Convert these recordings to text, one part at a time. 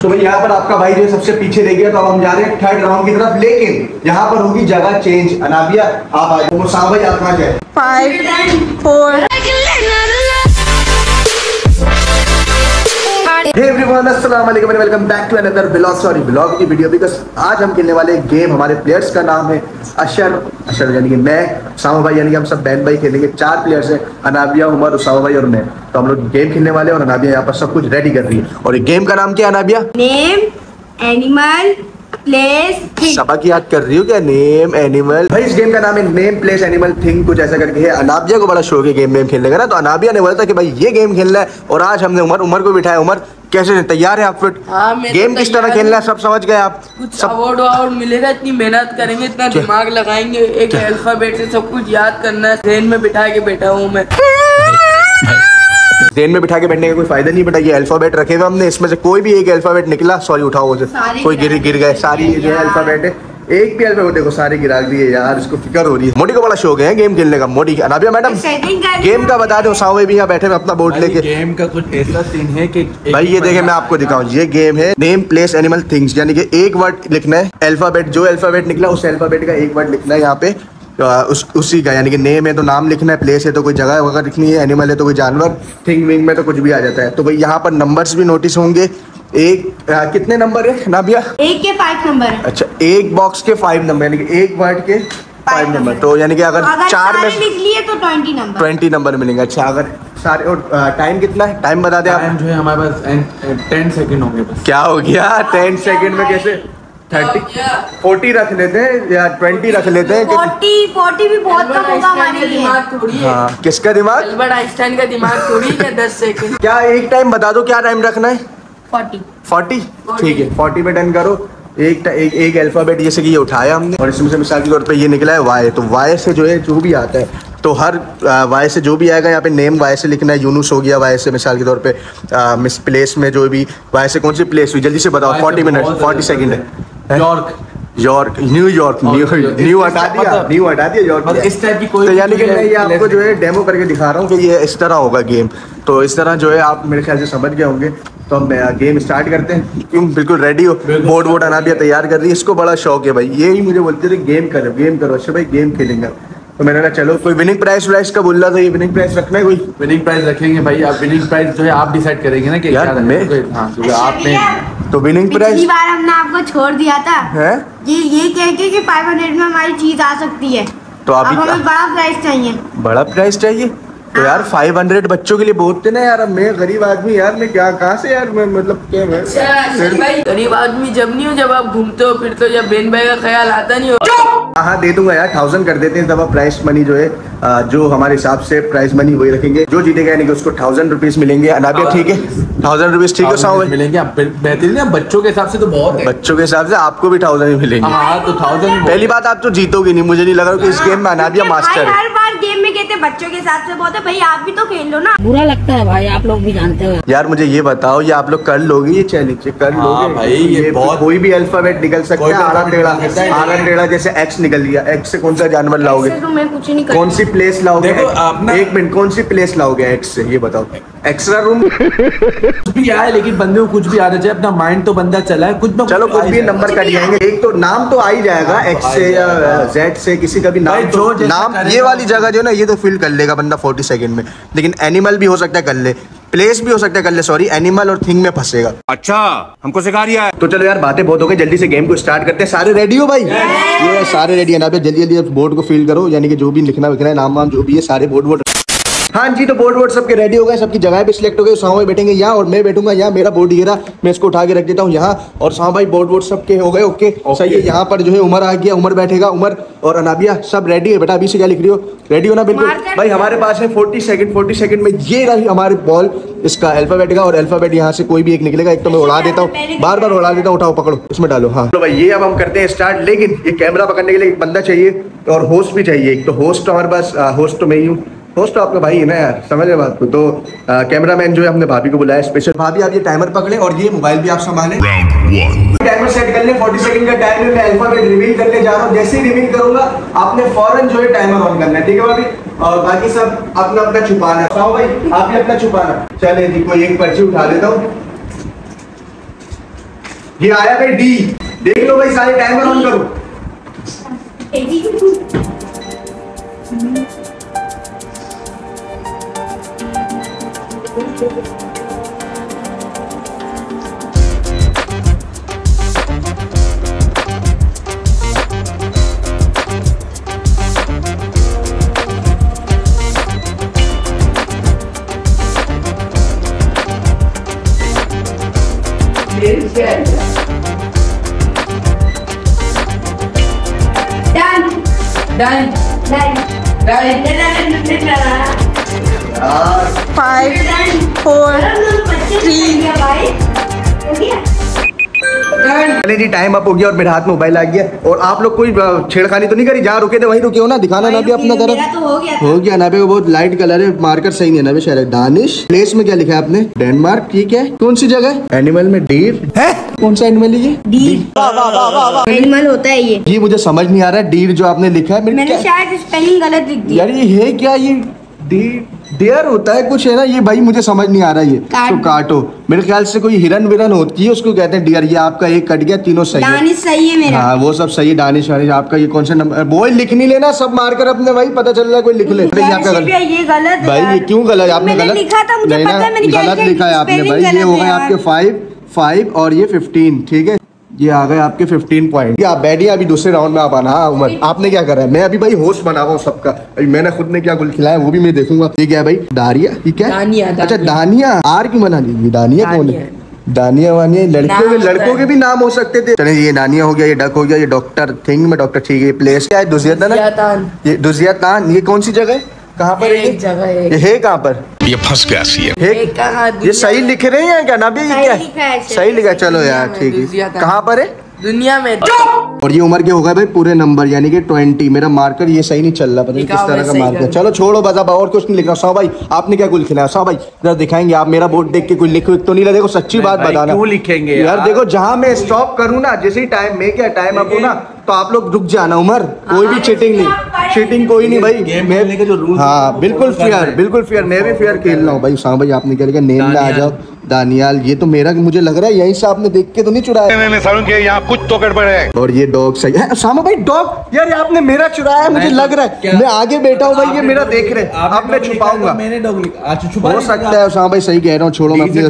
तो भाई यहाँ पर आपका भाई जो है सबसे पीछे रह गया, तो अब हम जा रहे हैं थर्ड राउंड की तरफ, लेकिन यहाँ पर होगी जगह चेंज। अनाबिया आप आ जाओ, साहब भाई आप कहाँ जाए? 5 4 हे एवरीवन, अस्सलाम वालेकुम and welcome back to another blog की वीडियो। बिकॉज आज हम खेलने वाले गेम, हमारे प्लेयर्स का नाम है अशर यानी कि मैं, उसामा भाई यानी कि हम सब बहन भाई खेलेंगे। 4 प्लेयर्स हैं, अनाबिया, उमर, उसामा भाई और मैं। तो हम लोग गेम खेलने वाले हैं और अनाबिया यहाँ पर सब कुछ रेडी कर रही है। और ये गेम का नाम क्या है Anabia? Name animal place thing. सबक याद कर रही हो क्या? Name animal. भाई इस गेम का नाम है नेम प्लेस एनिमल थिंग, कुछ ऐसा करके है। अनाबिया को बड़ा शौक है गेम खेलने का ना, तो अनाबिया ने बोला था कि भाई ये गेम खेलना है, और आज हमने उमर को बिठाया। उमर कैसे तैयार है आप? फिट गेम किस तरह खेलना है सब समझ गए आप? कुछ अवार्ड मिलेगा, इतनी मेहनत करेंगे, इतना दिमाग लगाएंगे, एक अल्फाबेट से सब कुछ याद करना है। ट्रेन में बिठा के बैठा हूँ मैं। ट्रेन में बिठा के बैठने का कोई फायदा नहीं बेटा। ये अल्फाबेट रखे हुए हमने, इसमें से कोई भी एक अल्फाबेट निकला, सॉरी उठाओ उसे, कोई गिर गए। सारी जो है अल्फाबेट है, एक भी अल्फाबेट देखो सारे गिरा दिए यार। इसको फिक्र हो रही है। मोटी को बड़ा शौक है गेम खेलने का। मोटी अनाबिया मैडम गेम का बता दो। सावे भी यहाँ बैठे हैं अपना बोर्ड लेके। गेम का कुछ ऐसा सीन है कि भाई ये देखे मैं आपको दिखाऊं, ये गेम है नेम प्लेस एनिमल थिंग्स, यानी कि एक वर्ड लिखना है। अल्फाबेट, जो अल्फाबेट निकला उस अल्फाबेट का एक वर्ड लिखना है यहाँ पे, उसी का, यानी कि नेम है तो नाम लिखना है, प्लेस है तो कोई जगह वगैरह लिखनी है, एनिमल है तो कोई जानवर, थिंग विंग में तो कुछ भी आ जाता है। तो भाई यहाँ पर नंबर्स भी नोटिस होंगे। कितने नंबर है नाबिया? 1 के 5 नंबर है। अच्छा, एक बॉक्स के 5 नंबर, यानी कि एक वर्ड के 5 नंबर। तो यानी कि अगर 4 में लिख लिए तो 20 नंबर मिलेंगे। अच्छा, अगर सारे, और टाइम कितना है? टाइम बता दे आप। टाइम जो है हमारे पास 10 सेकंड होंगे बस। क्या हो गया 10 सेकंड में? कैसे 40 रख लेते हैं या 20 रख लेते हैं? 40 भी बहुत कम होगा हमारे लिए। हाँ, किसका दिमाग? अल्बर्ट आइंस्टाइन का दिमाग थोड़ी है 10 सेकंड। क्या एक टाइम बता दो, क्या टाइम रखना है? 40 ठीक है, 40 पे डन करो। एक अल्फाबेट जैसे कि ये उठाया हमने, और इसमें से मिसाल के तौर पे ये निकला है वाई। तो वाई से जो है जो भी आता है, तो हर वाई से जो भी आएगा यहाँ पे नेम वाई से लिखना है। यूनुस हो गया वाई से, मिसाल के तौर पे मिस प्लेस में जो भी वाई से कौन सी प्लेस हुई, जल्दी से बताओ। 40 मिनट 40 सेकेंड है। न्यूयॉर्क न्यू हटा दिया यॉर्क। इस टाइप की कोई, तो यानी कि मैं ये आपको जो है डेमो करके दिखा रहा हूँ कि ये इस तरह होगा गेम। तो इस तरह जो है आप मेरे ख्याल से समझ गए होंगे। तो हम गेम स्टार्ट करते हैं। क्यों बिल्कुल रेडी हो? बोर्ड अनाबिया तैयार कर रही है, इसको बड़ा शौक है भाई। ये ही मुझे बोलते थे गेम करो। अच्छा भाई गेम खेलेंगे। तो मैंने कहा चलो, कोई विनिंग प्राइस का बोल रहा था, ये विनिंग प्राइस रखना है? कोई विनिंग प्राइस रखेंगे भाई। आप विनिंग प्राइस जो है आप डिसाइड करेंगे ना कि यार क्या मैं, हाँ आपने तो विनिंग प्राइस पिछली बार हमने आपको छोड़ दिया था है ये कह के कि 500 में हमारी चीज आ सकती है। तो अब हमें बड़ा प्राइस चाहिए। बड़ा प्राइस चाहिए? तो यार 500 बच्चों के लिए बहुत थे ना यार। अब मैं गरीब आदमी यार, मैं क्या कहाँ से यार, मैं मतलब क्या मैं भाई गरीब आदमी जब नहीं हो, जब आप घूमते हो फिरते हो, जब बहन भाई का ख्याल आता नहीं हो। हाँ दे दूंगा यार, 1000 कर देते हैं। तब आप प्राइस मनी जो है जो हमारे हिसाब से प्राइस मनी वही रखेंगे। जो जीतेगा यानी कि उसको 1000 रुपीज मिलेंगे। अनाबिया ठीक है? 1000 रुपीज ठीक है? साहब मिलेंगे। बेहतरीन है, बच्चों के हिसाब से तो बहुत है। बच्चों के हिसाब से आपको भी 1000 ही मिलेंगे। हाँ तो 1000। पहली बात, आप तो जीतोगे नहीं, मुझे नहीं लग रहा कि इस गेम में अनाबिया मास्टर है। हर बार गेम में कहते बच्चों के हिसाब से बहुत है। भाई आप भी तो खेल लो ना। बुरा लगता है भाई, आप लोग भी जानते हो यार। मुझे ये बताओ, ये आप लोग कर लोगे ये चैलेंज? कर लोगे भाई? ये बहुत, कोई भी अल्फाबेट निकल सकता है। आरा टेढ़ा जैसे एक्स निकल लिया, एक्स से कौन सा जानवर लाओगे? तो मैं कुछ नहीं, कौन सी प्लेस लाओगे? एक मिनट, कौन सी प्लेस लाओगे एक्स से, ये बताओ। एक्स्ट्रा रूम कुछ भी आए, लेकिन बंदे को कुछ भी आना चाहिए। अपना माइंड तो बंदा चला है कुछ भी। चलो कुछ भी नंबर कट जाएंगे। एक तो नाम तो आ ही जाएगा, एक्स से या जेड से, किसी का भी नाम। तो नाम ये वाली जगह जो है ना, ये तो फिल कर लेगा बंदा 40 सेकंड में। लेकिन एनिमल भी हो सकता है कर ले, प्लेस भी हो सकता है कर ले, सॉरी एनिमल और थिंग में फंसेगा। अच्छा हमको सिखा रही है। तो चलो यार, बातें बहुत हो गई, जल्दी से गेम को स्टार्ट करते हैं। सारे रेडी हो भाई? ये सारे रेडी है ना? जल्दी बोर्ड को फिल करो, यानी कि जो भी लिखना है नाम जो भी है सारे बोर्ड। हाँ जी, तो बोर्ड सबके रेडी हो गए, सबकी जगह पे सिलेक्ट हो गए। साहब भाई बैठेंगे यहाँ और मैं बैठूंगा यहाँ। मेरा बोर्ड ये रहा, मैं इसको उठा के रख देता हूँ यहाँ। और साहब भाई बोर्ड सबके हो गए। ओके सही है। यहाँ पर जो है उमर आ गया, उमर बैठेगा। उमर और अनाबिया सब रेडी है बेटा? अभी से क्या लिख रही हो? रेडी हो ना? बिल्कुल भाई। हमारे पास है 40 सेकंड में ये रही हमारी बॉल, इसका अल्फाबेट का। और अल्फाबेट यहाँ से कोई भी एक निकलेगा। एक तो मैं उड़ा देता हूँ, बार उड़ा देता हूँ। उठाओ, पकड़ो, इसमें डालो। हाँ तो भाई ये अब हम करते हैं स्टार्ट। लेकिन ये कैमरा पकड़ने के लिए एक बंदा चाहिए और होस्ट भी चाहिए। एक तो होस्ट हमारे पास, होस्ट तो मैं ही हूँ। होस्ट तो आपका भाई है ना यार, समझ रहे बात को। तो कैमरामैन जो है हमने भाभी को बुलाया स्पेशल। भाभी आप ये टाइमर पकड़े और ये मोबाइल भी आप संभालें। टाइमर सेट कर ले, 40 सेकंड का टाइम है। मैं अल्फाबेट रिवील करने जा रहा हूँ। जैसे ही रिवील करूंगा आपने फौरन जो है टाइमर ऑन करना है, ठीक है भाभी? और बाकी सब अपना अपना छुपाना है। भाई आप भी अपना छुपाना। चले जी, कोई एक पर्ची उठा लेता हूँ। ये आया भाई डी। देख लो भाई सारे टाइमर ऑन करो। Done. 5, 4, 3. चले जी टाइम अप हो गया और मेरे हाथ में मोबाइल आ गया। और आप लोग कोई छेड़खानी तो नहीं करी? जहाँ रुके थे वहीं रुके हो ना? दिखाना ना भी अपना तरफ। मेरा तो हो गया था। हो गया ना भी, बहुत लाइट कलर है, मार्कर सही नहीं है ना भी। शायद दानिश प्लेस में क्या लिखा है आपने? डेनमार्क। ठीक है, कौन सी जगह? एनिमल में डीर है। कौन सा एनिमल है ये? डीर एनिमल होता है ये। ये मुझे समझ नहीं आ रहा है डीर जो आपने लिखा है। मैंने शायद स्पेलिंग गलत लिख दी। यार ये है क्या? ये डेयर होता है कुछ है ना ये भाई, मुझे समझ नहीं आ रहा है ये। तो काटो। मेरे ख्याल से कोई हिरन विरन होती है, उसको कहते हैं डियर। ये आपका एक कट गया, तीनों सही है। दानिश सही है मेरा। हाँ वो सब सही है। दानिश वानिश आपका ये कौन सा नंबर? बोल लिख नहीं लेना सब मार्कर अपने भाई, पता चल रहा है कोई लिख ले। ये गलत है भाई ये क्यों गलत? आपने मैंने गलत लिखा था, मुझे नहीं पता है, मैंने ना, क्या गलत लिखा है आपने spelling भाई। ये गलत हो है गए यार। आपके 5 और ये 15। ठीक है, ये आ गए आपके 15 पॉइंट। आप बैठिए, अभी दूसरे राउंड में आप आना। हाँ उमर, आपने क्या करा है? मैं अभी भाई होस्ट बना रहा हूँ सबका। अभी मैंने खुद ने क्या गुल खिलाया वो भी मैं देखूंगा। ये क्या है भाई? दारिया। ठीक है, दानिया। अच्छा दानिया। आर क्यों बना ली? दानिया कौन है? दानिया वानिया लड़कों के भी नाम हो सकते थे। चलिए ये दानिया हो गया, ये डक हो गया, ये डॉक्टर थिंग में डॉक्टर। ठीक है, प्लेस क्या है? दुजियातान। ये दुजियातान ये कौन सी जगह है? कहाँ पर है? एक जगह है। ये है कहाँ पर? ये फंस गया सी एक कहाँ? ये सही लिख रहे हैं क्या ना भी? ये क्या सही लिखा है? चलो यार ठीक है। दुजियातान। कहाँ पर है? दुनिया में। और ये उम्र के हो गए भाई पूरे नंबर, यानी कि 20। मेरा मार्कर ये सही नहीं चल रहा, पता नहीं किस तरह का मार्कर। चलो छोड़ो बस, अब और कुछ नहीं लिख रहा। सौ भाई आपने क्या कुल खिलाया? सौ भाई जरा दिखाएंगे आप? मेरा बोर्ड देख के कोई लिख तो नहीं लगा? देखो सच्ची बात बताना। क्यों लिखेंगे यार? देखो जहाँ मैं स्टॉप करूँ ना, जैसे टाइम में क्या टाइम अप हो ना, तो आप लोग रुक जाना। उमर कोई भी चीटिंग नहीं, चीटिंग कोई नहीं भाई। मैं जो रूल, हाँ बिल्कुल फेयर, बिल्कुल फेयर। मैं भी फेयर खेल रहा हूँ भाई। हाँ भाई आपने क्या लिखा? नेम में आ जाओ दानियाल। ये तो मेरा मुझे लग रहा है यहीं से आपने देख के तो नहीं चुराया। यहाँ कुछ तो गड़बड़ है। और ये डॉग सही है। सामा भाई डॉग यार आपने मेरा चुराया है, मुझे लग रहा है। मैं आगे बैठा हूँ भाई, ये मेरा देख रहे। अब मैं छुपाऊंगा। मैंने डॉग लिखा। अच्छा छुपा हो सकता है। सामा भाई सही कह रहा हूँ, छोड़ो मैं अपनी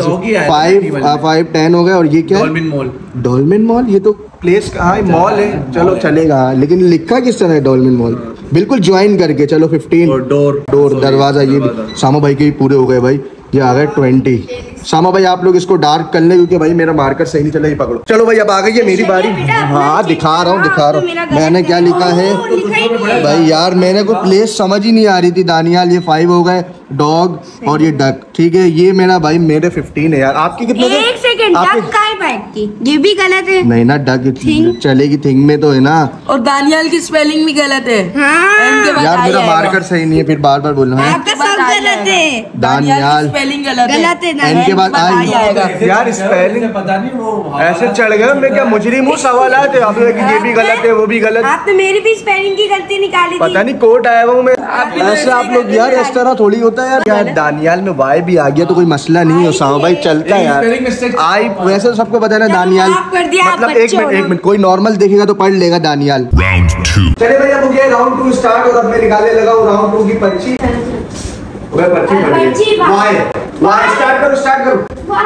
5 10 हो गए। और ये क्या है? डॉल्मेन मॉल। ये तो प्लेस कहाँ है? मॉल है। चलो चलेगा, लेकिन लिखा किस तरह है? डॉल्मेन मॉल बिल्कुल ज्वाइन करके। चलो 15। डोर दरवाजा। ये भी सामा भाई के भी पूरे हो गए भाई। ये आ गए 20। सामा भाई आप लोग इसको डार्क कर ले, क्योंकि भाई मेरा मार्कर सही नहीं चला। ये पकड़ो। चलो भाई अब आ गई है मेरी बारी। हाँ दिखा रहा हूँ। मैंने क्या लिखा है भाई? यार मैंने कोई प्लेस समझ ही नहीं आ रही थी। दानियाल ये 5 हो गए, डॉग और ये डक। ठीक है, ये मेरा भाई मेरे 15 है यार। आपकी कितने? एक सेकंड, डक का बैठती ये भी गलत है। नहीं ना, डक चलेगी, थिंग में तो है ना। और दानियाल की स्पेलिंग भी गलत है। हाँ। यार मेरा मार्कर सही नहीं है, फिर बार बार बोलना है। आपका सब गलत है। दानियाल स्पेलिंग गलत है ना। एन के बाद आई आएगा। यार स्पेलिंग पता नहीं वो ऐसे चढ़ गए। मैं क्या मुजरिम हूँ? सवाल आए थे आप लोग, ये भी गलत है वो भी गलत। आपने मेरी भी स्पेलिंग की गलती निकाली थी। पता नहीं कोर्ट आया हुआ मैं। भी ऐसे आप लोग यार इस तरह थोड़ी होता है यार। दानियाल में वाई भी आ गया तो कोई मसला नहीं है। सामा भाई चलता है यार। आई वैसे तो सबको पता है ना दानियाल। मतलब एक मिनट कोई नॉर्मल देखेगा तो पढ़ लेगा दानियाल। राउंड 2। चलिए भैया हो गया राउंड 2 स्टार्ट। और अब मैं निकालने लगा हूँ राउंड 2 की पर्ची। पर्ची वाई स्टार्ट करो।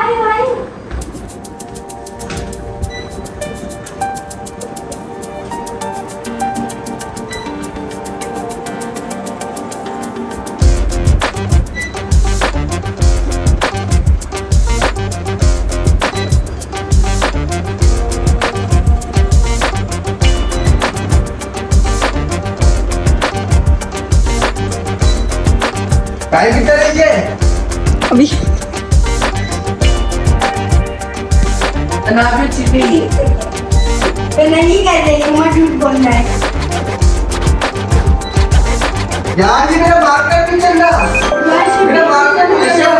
टाइम कितना रही है अभी? नहीं कर रही हूँ, झूठ बोल रहा है यार। ये मेरा मार्कर नहीं चल रहा। मेरा मार्कर नहीं चल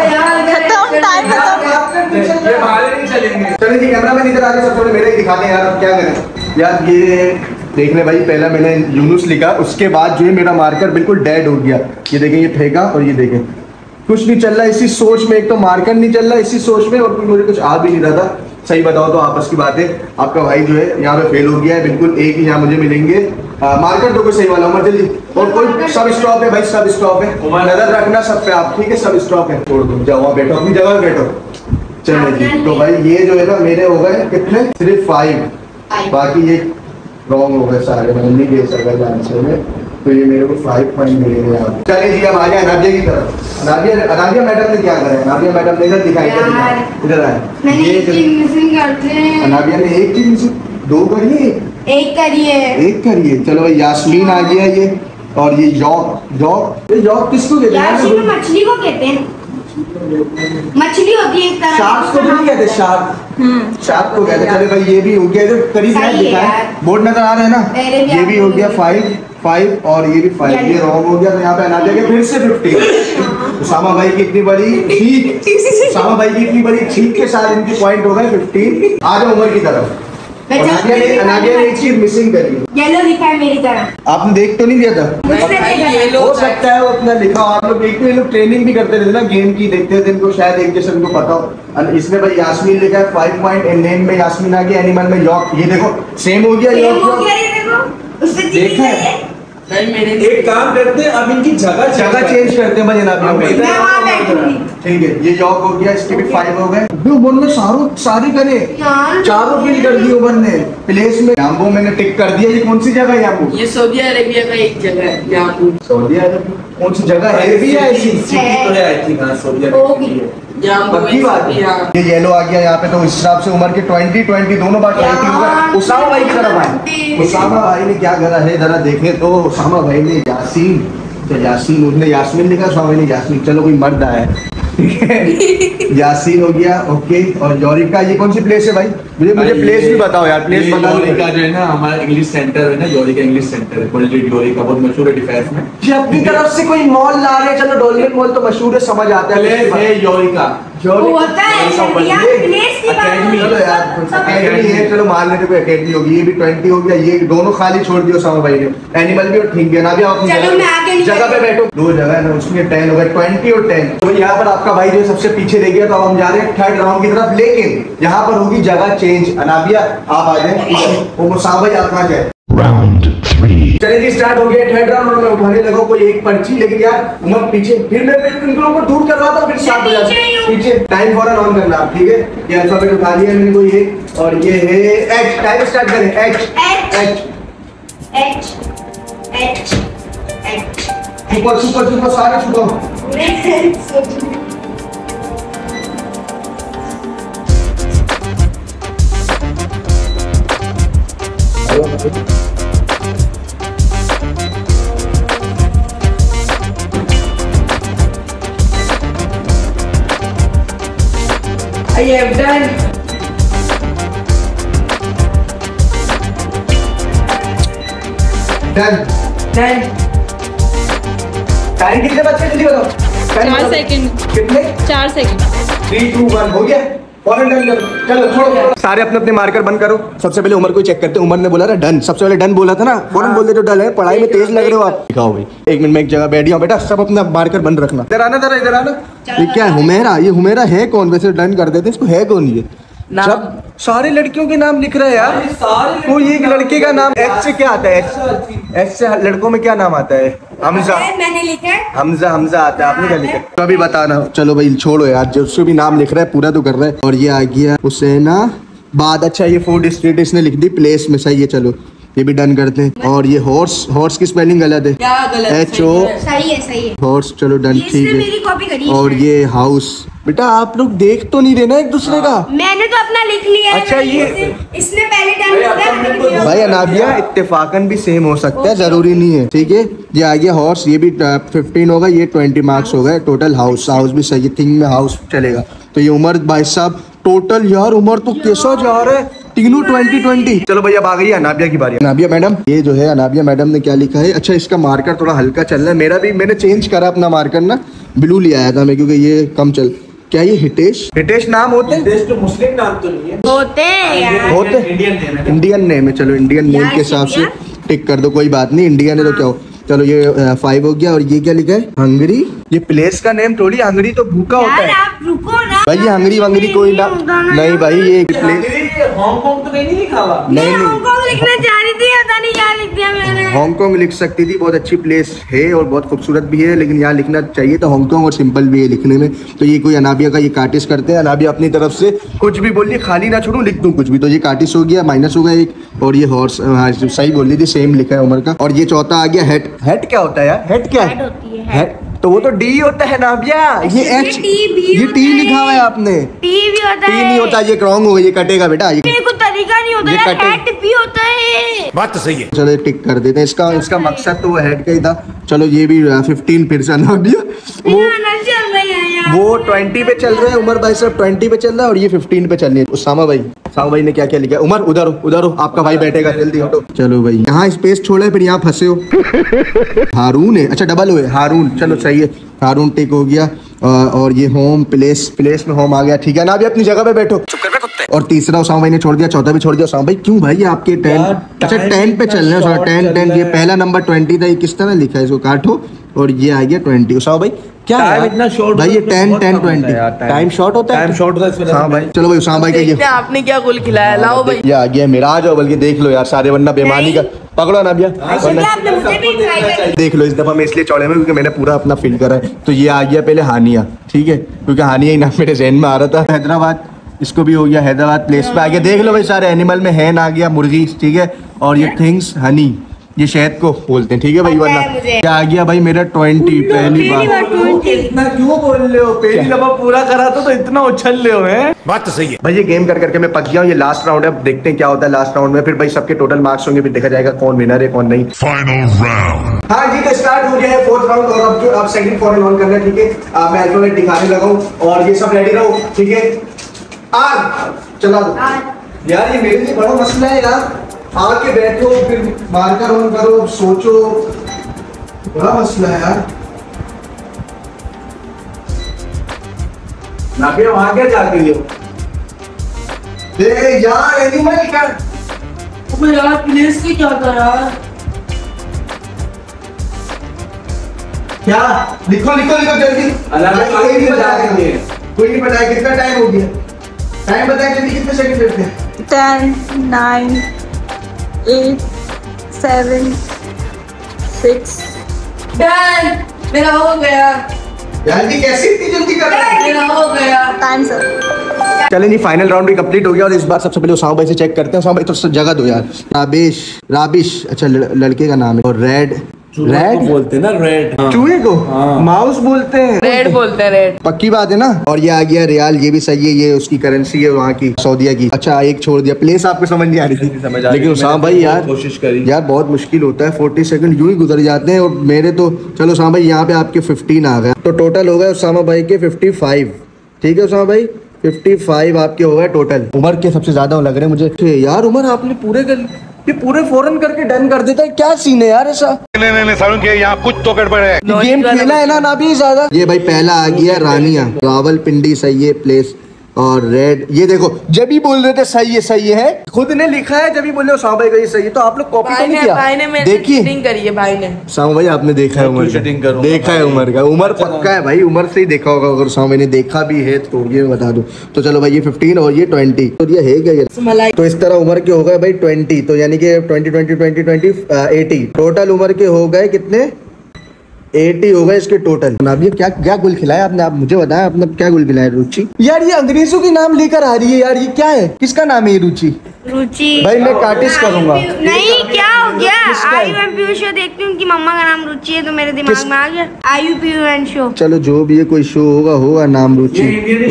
रहा। चलिए जी कैमरा मैन इधर आके सब थोड़े मेरे ही दिखाते हैं यार। अब क्या करें यार? ये देख ले भाई, पहला मैंने यूनुस लिखा, उसके बाद जो है मेरा मार्कर बिल्कुल डेड हो गया। ये देखें, ये फेंका और ये देखें कुछ नहीं चल रहा। इसी सोच में, एक तो मार्कर नहीं चल रहा इसी सोच में, और मुझे कुछ आ भी नहीं रहा था। सही बताओ तो आपस की बात है, आपका भाई जो है यहाँ पे फेल हो गया है बिल्कुल। एक ही यहाँ मुझे मिलेंगे मार्कर दो कोई सही वाला उमर जल्दी। और कोई सब स्टॉप है भाई, सब स्टॉप है, नजर रखना सब पे आप, ठीक है? सब स्टॉप है, छोड़ दो, जाओ बैठो अपनी जगह पे बैठो। चलो जी, तो भाई ये जो है ना मेरे हो गए कितने, सिर्फ 5, बाकी ये रॉन्ग हो गए सारे, मैंने नहीं दे सका आंसर में, तो ये मेरे को 5 पॉइंट मिलेंगे यहाँ। चलिए जी, अब आ जाए अनाबिया की तरफ। अनाबिया मैडम ने क्या करा है? अनाबिया मैडम ने इधर दिखाई, इधर आए। अनाबिया ने एक चीज 2 करिए, एक करिए। चलो भाई, यास्मीन आ गया ये, और ये जॉब किसको कहते हैं? मछली को कहते हैं, मछली होती है एक तरह। शार्क को नहीं कहते, शार्क को कहते हैं। चले भाई, ये भी हो गया, इधर करीब में दिखाए, बोर्ड नजर आ रहा है ना, ये भी हो गया 5 और ये भी 5, ये रॉन्ग हो गया। तो यहाँ पे आना चाहिए फिर से 15। उसामा भाई की इतनी बड़ी छींक के साथ इनकी पॉइंट हो गए 15। आ जाओ उमर की तरफ। अनाबिया ने एक चीज मिसिंग करी, येलो लिखा है मेरी तरह। आपने देख तो नहीं दिया था? हो सकता है वो अपना लिखा हो, आप लोग एक लोग ट्रेनिंग भी करते रहते ना गेम की, देखते थे इनको, शायद एक जैसे उनको पता हो। इसमें भाई यास्मीन लिखा है 5 पॉइंट, नेम में यास्मीन आ गया, एनिमल में यॉक, ये देखो सेम हो गया। देखा है? एक काम करते हैं, अब इनकी जगह चेंज करते हैं भाई अनाबिया। ठीक है, ये यॉक हो गया, इसके भी 5 हो गए। उमर ने सारी करे, चारों फिल कर दी उमर ने। प्लेस में याम्बो मैंने टिक कर दिया। ये कौन सी जगह है याम्बो? ये सऊदी अरेबिया का एक जगह है याम्बो। सऊदी अरेबिया कौन सी जगह है? भी है ऐसी सिटी तो है, आई थिंक। हां, सऊदी अरेबिया पक्की बात है। ये येलो आ गया यहाँ पे, तो इस हिसाब से उमर के 20 दोनों बार 20 हो गए। उसामा भाई की तरफ आए। उसामा भाई ने क्या करा है जरा देखें तो। उसामा भाई ने यासीन, तो यासीन उसने यास्मीन लिखा, उसामा भाई ने यास्मीन। चलो कोई मर्द आया है, यासीन हो गया, ओके। और योरिका, ये कौन सी प्लेस है भाई? मुझे प्लेस भी बताओ यार, प्लेस बता। योरिका जो है ना, हमारा इंग्लिश सेंटर है ना, योरिका इंग्लिश सेंटर है, पॉलिटेक्निक योरिका, बहुत मशहूर है डिफेंस में। जी, अपनी तरफ से कोई मॉल ला रहे हैं, चलो डोलियन मॉल तो मशहूर है, समझ आता है। प्लेस है योरिका, होता है अकेडमी। चलो यार, अकेडमी है, चलो मान लेते कोई अकेडमी होगी। ये भी 20 हो गया, ये दोनों खाली छोड़ दियो उसामा भाई ने। एनिमल भी और ठीक है ना, भी आप जगह पे बैठो। 2 जगह है ना, उसमें 10 हो गए, 20 और 10। तो यहाँ पर आपका भाई जो सबसे पीछे रह गया, तो अब हम जा रहे हैं 3rd राउंड की तरफ। लेकिन यहाँ पर होगी जगह चेंज। अनाबिया आप आ जाए, उसामा भाई आप कहाँ जाए? Round 3. चलिए जी, स्टार्ट हो गया 3rd राउंड। में उठाने लगो कोई एक पर्ची, लेकिन यार उमर पीछे, फिर मैं इन लोगों को दूर करवाता हूँ, फिर साथ हो जाता है पीछे। टाइम फौरन ऑन करना, ठीक है? ये अल्फाबेट उठा लिया मैंने कोई एक, और ये है एच। टाइम स्टार्ट करें। एच सुपर सारे छुपाओ। I have done. Done. Time कितने बच्चे जल्दी बताओ? 4 सेकंड। कितने? 4 सेकंड। 3 2 1 हो गया। फौरन डन करो। चलो छोड़ो, सारे अपने अपने मार्कर बंद करो। सबसे पहले उमर को चेक करते हैं। उमर ने बोला ना डन, सबसे पहले डन बोला था ना, फौरन बोल दे तो डन है। पढ़ाई में तेज लग रहे हो आप। दिखाओ भाई, 1 मिनट में एक जगह बैठ जाओ बेटा, सब अपना मार्कर बंद रखना। इधर आना। ये क्या है? हुमेरा। ये हुमेरा है कौन? वैसे डन कर देते, इसको है कौन ये? सब सारे लड़कियों के नाम लिख रहे हैं यार। कोई एक लड़के का नाम एच से क्या आता है? एच से लड़कों में क्या नाम आता है? हमजा। मैंने लिखा है हमजा आता है। आपने क्या लिखा? तो अभी बताना। चलो भाई छोड़ो यार, जो उसको भी नाम लिख रहा है पूरा तो कर रहा है। और ये आ गया हुसैना बाद। अच्छा, ये फूड स्ट्रीट इसने लिख दी प्लेस में, सही है। चलो ये भी डन करते हैं। और ये हॉर्स की स्पेलिंग गलत है, HO। सही है हॉर्स। चलो डन, ठीक है। मेरी कॉपी करी। और ये हाउस। बेटा आप लोग देख तो नहीं रहे ना एक दूसरे का? मैंने तो अपना लिख लिया है। अच्छा, ये इसने पहले टाइम लिखा। भाई अनाबिया इत्तेफाकन भी सेम हो सकता है, जरूरी नहीं है, ठीक है? ये आ गया हॉर्स, ये भी 15 होगा, ये 20 मार्क्स हो गए टोटल। हाउस भी सही है, थिंग में हाउस चलेगा। तो ये उमर भाई साहब टोटल, यार उमर तो कैसा जा रहा है, तीनों 20। चलो भैया, अब आ गई है अनाबिया की बारी। अनाबिया मैडम, ये जो है अनाबिया मैडम ने क्या लिखा है? अच्छा, इसका मार्कर थोड़ा हल्का चल रहा है। मेरा भी, मैंने चेंज करा अपना मार्कर ना, ब्लू ले आया था मैं, क्योंकि ये कम चल। क्या ये हितेश नाम होते हैं? हितेश तो मुस्लिम नाम तो नहीं है, होते इंडियन नेम है। इंडियन नेम है। चलो इंडियन नेम के हिसाब से टिक कर दो, कोई बात नहीं। इंडियन है तो क्या हो। चलो ये 5 हो गया। और ये क्या लिखा है? हंगरी। ये प्लेस का नेम थोड़ी, हंगरी तो भूखा होता यार है आप रुको ना भाई। ये हंगरी वंगरी कोई ना, नहीं भाई ये प्लेस हांगकांग तो कहीं नहीं लिखा हुआ। नहीं नहीं, हांगकांग लिखना चाह रही थी, पता नहीं क्या लिख दिया मैंने। हांगकांग लिख सकती थी, बहुत अच्छी प्लेस है और बहुत खूबसूरत भी है, लेकिन यहाँ लिखना चाहिए तो हांगकांग, और सिंपल भी है लिखने में। तो ये कोई अनाबिया का ये कार्टिस करते हैं। अनाबिया अपनी तरफ से कुछ भी बोलिए, खाली ना छोड़ूं, लिख दूं कुछ भी। तो ये कार्टिस हो गया, माइनस होगा एक। और ये हॉर्स, हाँ सही बोल रही थी, सेम लिखा है उमर का। और ये चौथा आ गया हेड। हेड क्या होता है यार? हेड क्या हेड है? होती है हेड तो वो तो डी होता है नाबिया। ये ये एच, टी भी ये होता टी है। लिखा हुआ है आपने। टी भी होता टी है। नहीं होता, ये रॉन्ग हो गया, ये कटेगा बेटा। ये मेरे को तरीका नहीं होता ये यार, कटे। हेड भी होता है। बात तो सही है। चलो टिक कर देते हैं। इसका मकसद तो वो हेड का ही था। चलो ये भी 15 फिर से नाबिया। वो 20 पे चल रहा है, उमर भाई साहब 20 पे चल रहा है, और ये 15 पे चल रही है। उसामा भाई ने क्या क्या लिखा है? उमर उधर हो, आपका भाई बैठेगा, जल्दी हटो। चलो भाई यहाँ स्पेस छोड़ा है, फिर यहाँ फंसे हो। हारून है, अच्छा डबल हुए हारून, चलो सही है। हारून टिक हो गया। और ये होम प्लेस में होम आ गया, ठीक है ना। अभी अपनी जगह पे बैठो। और तीसरा उसामा भाई ने छोड़ दिया, चौथा भी छोड़ दिया। उसामा भाई क्यों भाई? आपके 10, अच्छा 10 पे चल रहे हैं। 10 ये पहला नंबर 20 था, ये किस तरह लिखा है? इसको काटो और ये आ गया 20। उसामा भाई क्या टाइम है इतना शॉर्ट भाई? ये 10 बहुत 10 कम होता है यार, 20 टाइम शॉर्ट होता है। टाइम शॉर्ट होता है इस वजह से। हाँ भाई चलो भाई, उसामा भाई का ये देखते हैं आपने क्या गुल खिलाया। लाओ भाई। ये आ गया मेरा। आ जाओ बल्कि देख लो यार सारे, वरना बेमानी का पकड़ो ना भैया। आपने मुझे भी ट्राई कर देख लो, इस दफा मैं इसलिए चौड़े में क्योंकि मैंने पूरा अपना फिल करा है। तो ये आ गया पहले हानिया, ठीक है, क्योंकि हानिया ही नाम मेरे जहन में आ रहा था। हैदराबाद, इसको भी हो गया हैदराबाद प्लेस पे आ गया। देख लो भाई सारे एनिमल में हैन आ गया, मुर्गी, ठीक है। और ये थिंग्स हनी, ये शहद को बोलते हैं, ठीक है भाई। पता वरना है मुझे। क्या आ गया भाई मेरा 20 पहली बार। इतना क्यों बोल रहे हो? पहली दफा पूरा करा तो इतना उछल रहे हो हैं? बात तो सही है। भाई ये गेम कर करके मैं पक गया हूँ। ये लास्ट राउंड है, अब देखते हैं क्या होता है लास्ट राउंड में। फिर भाई सबके टोटल मार्क्स होंगे, फिर देखा जाएगा कौन विनर है कौन नहीं। Final round. हाँ जी, तो स्टार्ट हो गया है 4th राउंड। और अब सेकंड फॉरन ऑन करना है, ठीक है। मैं अल्फाबेट दिखाने लगा हूँ और ये सब रेडी रहो, ठीक है। आग चला दो यार, ये मेरे लिए बड़ा मसला है यार। आके बैठो, फिर मार्कर ऑन करो, सोचो, बड़ा मसला है यार। नाबिया वहां क्या जाके हो? यार एनिमल क्या? अबे यार प्लेस से क्या था यार? क्या लिखो जल्दी। कोई नहीं बताया कितना टाइम हो गया। टाइम बताया जल्दी, कितने सेकंड लगते हैं? 10, 9, 8, 7, 6. डन, मेरा हो गया। जल्दी कैसे इतनी जल्दी कर रहे हैं? मेरा हो गया। Time sir. चलें जी, फाइनल राउंड भी कंप्लीट हो गया। और इस बार सबसे पहले उसामा भाई से चेक करते हैं। उसामा भाई तो जगह दो यार। राबिश, अच्छा लड़के का नाम है। और रेड बोलते हैं ना, रेड। चूहे को माउस बोलते हैं। रेड बोलते हैं, रेड। पक्की बात है ना। और ये आ गया रियाल, ये भी सही है, ये उसकी करेंसी है वहाँ की, सऊदीया की। अच्छा एक छोड़ दिया, प्लेस आपको समझ नहीं आ रही थी, लेकिन उसामा भाई यार कोशिश करी यार, बहुत मुश्किल होता है। 40 सेकंड यूं ही गुजर जाते हैं। और मेरे तो चलो उसामा भाई यहाँ पे आपके 15 आ गए, तो टोटल हो गए उसामा भाई के 55, ठीक है उसामा भाई 55 आपके हो गए टोटल। उमर के सबसे ज्यादा लग रहे हैं मुझे यार। उमर आपने पूरे कर, ये पूरे फौरन करके डन कर देता है, क्या सीन है यार ऐसा? नहीं सारुण के यहाँ कुछ तो गड़बड़ है। गेम खेला है ना भी ज्यादा। ये भाई पहला आ गया रानिया, रावलपिंडी सही है प्लेस। और रेड, ये देखो जब ही बोल रहे थे सही है, खुद ने लिखा है जब ही बोले उसामा भाई का ये सही है, तो आप लोग कॉपी तो नहीं किया? भाई ने मेरे देखिए चीटिंग करी है भाई ने। उसामा भाई आपने देखा है उमर का? cheating करूंगा देखा है उमर का? उमर पक्का है भाई, उमर से ही देखा होगा। अगर उसामा भाई ने देखा भी है तो ये मैं बता दूं। तो चलो भाई ये 15 और ये 20, तो ये है क्या ये? मलाई। तो इस तरह उमर के हो गए भाई 20, तो यानी कि 20 80 टोटल उमर के हो गए कितने? 80 हो गए इसके टोटल। अब ये क्या गुल खिलाया आपने? आप मुझे बताया आपने क्या गुल खिलाया? रुचि यार, ये अंग्रेजों के नाम लेकर आ रही है यार, ये क्या है? किसका नाम है ये रुचि? रुचि। भाई मैं कार्टिस करूंगा। नहीं क्या हो गया? IUPU शो देखती हूँ, उनकी मम्मा का नाम रुचि है, तो मेरे दिमाग में आ गया IUPU शो। चलो जो भी है, कोई शो होगा नाम रुचि।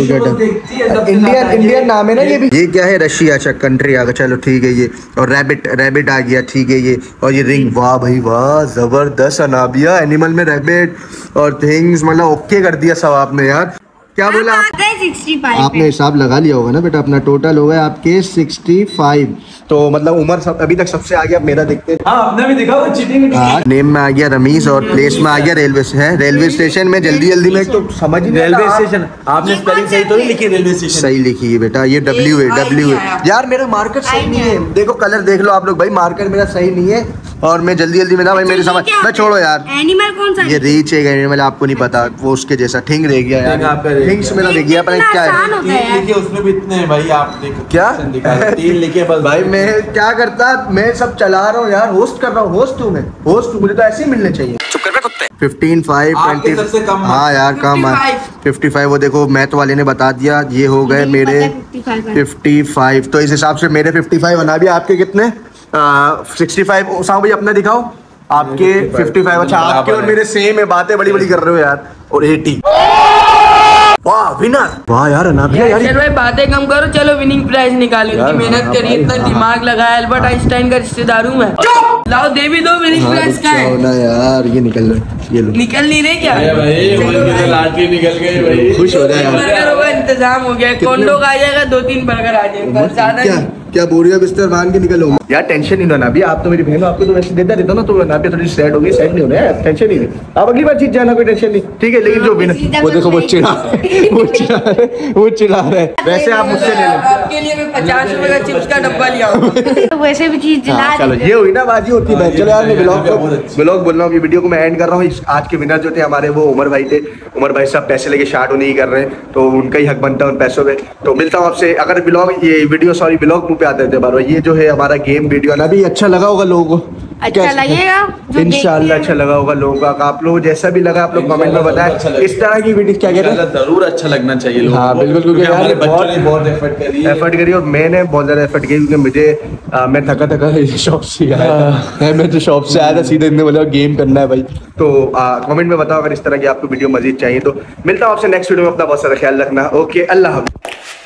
इंडियन नाम है ना ये भी। ये क्या है? रशिया, अच्छा कंट्री आ गया, चलो ठीक है ये। और रैबिट आ गया, ठीक है ये। और ये रिंग, वाह भाई वाह, जबरदस्त। अनाबिया एनिमल में रैबिट और थिंग्स, मतलब ओके कर दिया सब आपने यार। क्या बोला आप? 65 आपने हिसाब लगा लिया होगा ना बेटा अपना, टोटल हो गया आपके 65। तो मतलब उम्र सब अभी तक सबसे आगे, आप मेरा देखते हैं। हाँ अपना भी दिखा, वो चीटिंग। नेम में आ गया रमीज और प्लेस में आ गया रेलवे स्टेशन में। जल्दी जल्दी में तो समझ ही नहीं रेलवे आता। स्टेशन आपने स्पेलिंग सही तो नहीं लिखी? रेलवे स्टेशन सही लिखी है बेटा, ये W है। यार मेरा मार्कर सही नहीं है, देखो कलर देख लो आप लोग भाई, मार्कर मेरा सही नहीं है और मैं जल्दी जल्दी में ना भाई मेरे समझ मैं छोड़ो यार। एनिमल कौन सा? ये रीच है एनिमल, आपको नहीं पता, वो उसके जैसा ठिंग रह गया यार। थिंग्स मेरा रह गया, पर क्या है तीन लिखे उसमें भी इतने हैं भाई, आप देखो क्या? तीन लिखे बस भाई मैं क्या करता, मैं सब चला रहा हूँ यार, होस्ट कर रहा हूँ, होस्ट हूँ मैं, होस्ट हूँ, मुझे तो ऐसे ही मिलने चाहिए। 15, 5, आपके 20। सबसे कम हाँ यार कम है 55। वो देखो मैथ वाले ने बता दिया, ये हो गए मेरे 55। तो इस हिसाब से मेरे 55 बना भी। आपके कितने? 65। उसामा भाई अपना दिखाओ, आपके 55। अच्छा आपके और मेरे सेम है, बातें बड़ी बड़ी कर रहे हो यार। और 80। वाह विनर, वाह यार अनाबिया यार। चलो भाई बातें कम करो, चलो विनिंग प्राइज निकालो। इतनी मेहनत करी, इतना दिमाग लगाया, अल्बर्ट आइंस्टाइन का रिश्तेदार हूँ मैं। लाओ दे भी दो, विनिंग प्राइज का है ना यार, ये निकल रहा, ये लो। निकल नहीं रहे क्या? लाटरी निकल गए भाई, खुश हो जाए यार। बर्गर होगा, इंतजाम हो गया। कॉन्डो का आ जाएगा, 2-3 बर्गर आ जाएगा, ज्यादा क्या नहीं। क्या बोरिया बिस्तर बांध के निकलो यार। टेंशन नहीं लेना अभी, आप तो मेरी बहन हो, आपको तो वैसे देता रहता ना, तो नाबिया थोड़ी सैड होगी, सैड नहीं होना है, टेंशन नहीं ले। आप अगली बार जीत जाना, कोई टेंशन नहीं, ठीक है। लेकिन जो विनर, वो देखो वो चिढ़ा वो चिढ़ा रहा है। वैसे आप मुझसे ले लो, आपके लिए मैं 50 रुपए का चिप्स का डब्बा लिया हूँ। तो वैसे भी चीज दिला हाँ, चलो ये हुई ना बाजी होती है। चलो यार मैं ब्लॉग बोल रहा हूँ, ये वीडियो को मैं एंड कर रहा हूँ। आज के विनर जो थे हमारे, वो उमर भाई थे। उमर भाई साहब पैसे लेके शार्ट नहीं कर रहे हैं, तो उनका ही हक बनता है उन पैसों पे। तो मिलता हूँ आपसे, अगर ब्लॉग मुँह पे आते थे बार, ये जो है हमारा गेम वीडियो ना भी अच्छा लगा होगा लोगों को, अच्छा लगेगा इंशाल्लाह अच्छा लगा होगा लोगों का। आप लोग जैसा भी लगा आप लोग कमेंट में बताएं। इस तरह की वीडियो क्या कहते हैं, जरूर अच्छा लगना चाहिए लोगों हाँ को। बिल्कुल, क्योंकि हमारे यार बच्चों ने बहुत एफर्ट करी और मैंने बहुत ज्यादा एफर्ट किया, क्योंकि मुझे मैं थका शॉप से आया था। मैं तो शॉप से आया था सीधे, इतने बोला गेम करना है भाई। तो कमेंट में बताओ अगर इस तरह की आपको वीडियो मजीद चाहिए। तो मिलता हूँ आपसे नेक्स्ट वीडियो में, अपना बहुत सारा ख्याल रखना। ओके, अल्लाह हाफ़िज़।